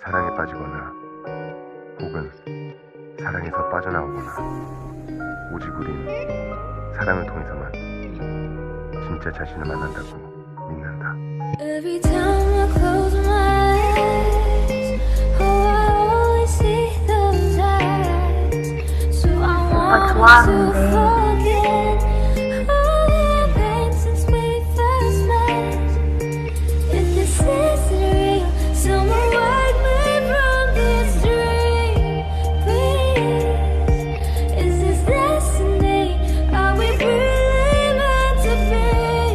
사랑에 빠지거나 혹은 사랑에서 빠져나오거나 오직 우린 사랑을 통해서만 진짜 자신을 만난다고 믿는다. Every time I close my eyes, oh I always see those eyes. So I want to forget all the pain since we first met. If this isn't real, someone wake me from this dream, please. Is this destiny? Are we really meant to be?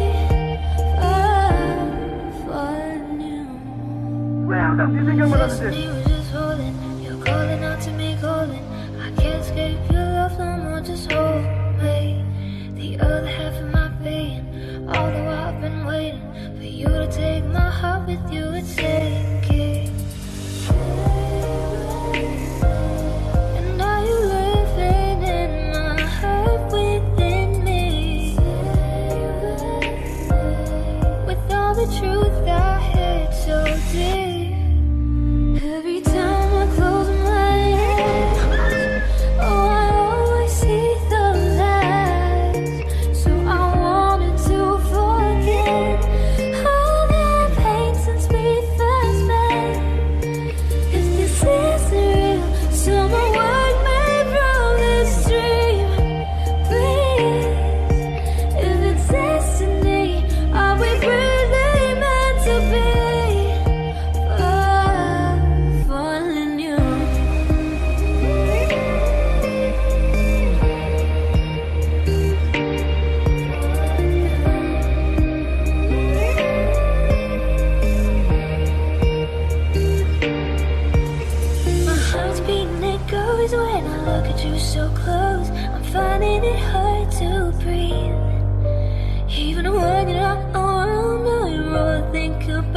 왜 항상 네 생각만 하는지. You're calling out to me, calling. I can't escape your love no more. Just hold me. The other half of my being. Although I've been waiting for you to take my heart with you, it's sinking. And are you living in my heart within me? With all the truth I hid so deep. Every time I close my eyes, oh I always see those eyes. So I wanted to forget all the pain since we first met. If this isn't real, someone wake me from this dream, please. If it's destiny, are we really meant to be? Falling you. My heart's beating, it goes when I look at you so close. I'm finding it hard to breathe. Even when you're not around, I really think about